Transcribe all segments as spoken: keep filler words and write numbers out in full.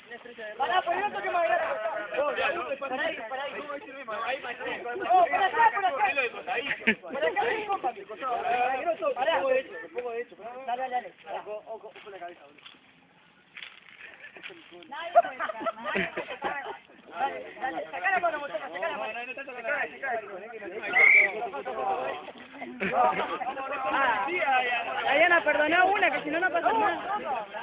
Pará, por el toque más grande. Pará ahí, pará ahí. No, por acá, por acá. Por acá hay un compa. Pará. Pongo de hecho. Dale, dale, dale. Ojo, ojo, ojo la cabeza, boludo. Nadie puede sacar, nadie puede sacar. Dale, dale, sacá la mano, mochona, sacá la mano. Diana, perdona una, que si no, no pasa nada.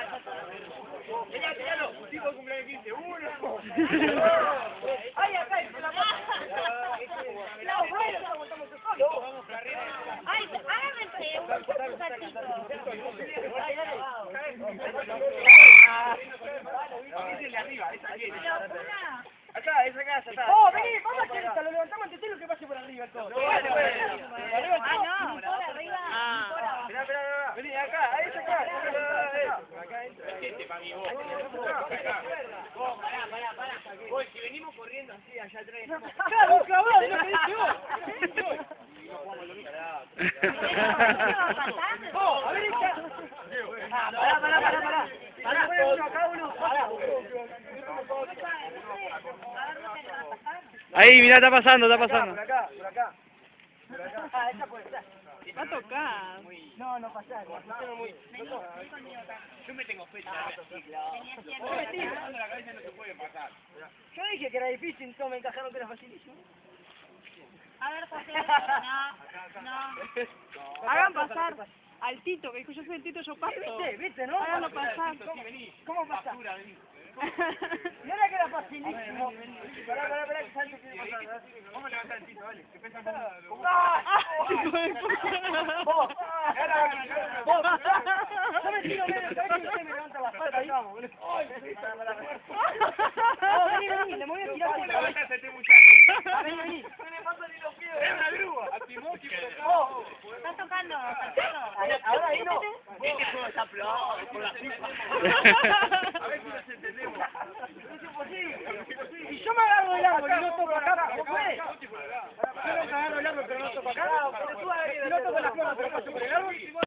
Ay, acá, la mano. No, bueno, lo montamos solo. Ay, hágame un gatito. Dale, dale. Acá, esa casa, acá. Oh, vení, vamos a hacer esta, lo levantamos ante lo que pase por arriba, todo. No, vale, vale. Ah, no, por arriba. Mirá, mirá, mirá. Vení, acá, ahí está acá. Acá entra. Vos, pará, pará, pará. Vos, si venimos corriendo así, allá atrás. Claro, clavado, es lo que dice vos. Vos, a ver esta. Ah, pará, pará, pará, pará. Pará, poné uno acá, uno. Pará. Ahí, mirá, está pasando, está Por pasando. acá, por acá. Por acá. Ah, esa puede ser. Va a tocar. No, no pasa nada. Yo me tengo fe. Yo dije que era difícil, todos me encajaron que era facilísimo. A ver, José. No, no. Hagan pasar al Tito, que dijo yo soy el Tito, yo paso. ¿Viste? ¿Viste, no? Háganlo pasar. ¿Cómo pasa? Mira que era facilísimo. Pará, pará, pará, que salte que pasa. Vamos a levantar el Tito, vale. Que pesa más. ¡Vos! ¡Vos! Yo me tiro medio, ¿sabés que usted me levanta la espalda ahí? No, vení, vení, le voy a tirar por la cabeza. Vení, vení. No le pasa ni los pies. Es una grúa. Vos. Está tocando, saltando. Ahora ahí no. Este juego está plano, por la FIFA. A ver si nos entendemos. Es imposible. Si yo me agarro del árbol y no toco acá, ¿cómo puede? Yo no me agarro el árbol pero no toco acá. Si no toco la flor, pero paso por el árbol.